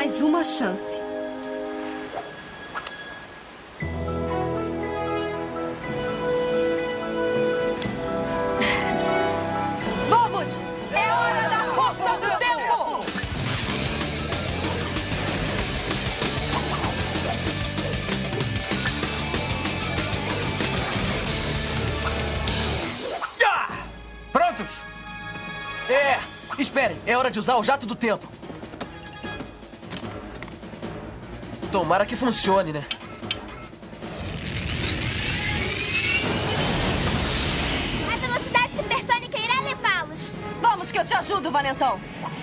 mais uma chance. Vamos! É hora da força do tempo! Prontos? Esperem, é hora de usar o jato do tempo. Tomara que funcione, né? A velocidade supersônica irá levá-los. Vamos que eu te ajudo, Valentão.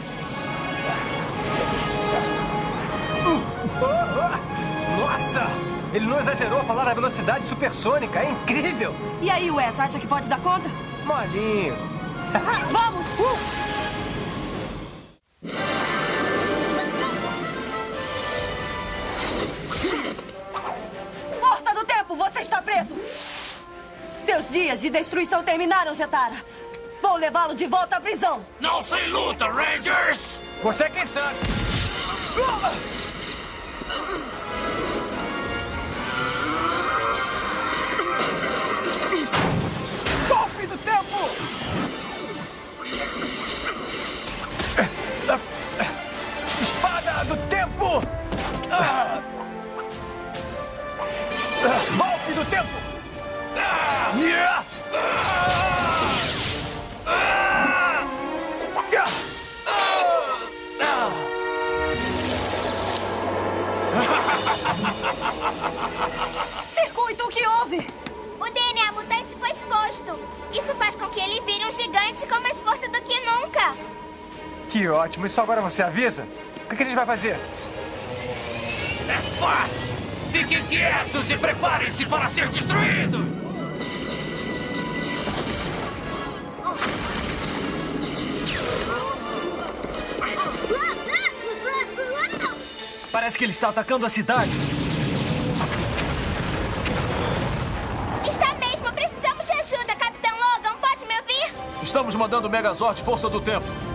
Nossa! Ele não exagerou ao falar da velocidade supersônica. É incrível! E aí, Wes, acha que pode dar conta? Molinho. Vamos! Força do tempo, você está preso! Seus dias de destruição terminaram, Jetara. Vou levá-lo de volta à prisão. Não se luta, Rangers! Você é quem sabe. Golpe do tempo! Espada do tempo! Golpe do tempo! Circuito, o que houve? O DNA mutante foi exposto. Isso faz com que ele vire um gigante com mais força do que nunca. Que ótimo. Isso agora você avisa? O que a gente vai fazer? É fácil! Fiquem quietos e preparem-se para ser destruídos! Parece que ele está atacando a cidade. Está mesmo. Precisamos de ajuda, Capitão Logan. Pode me ouvir? Estamos mandando o Megazord Força do Tempo.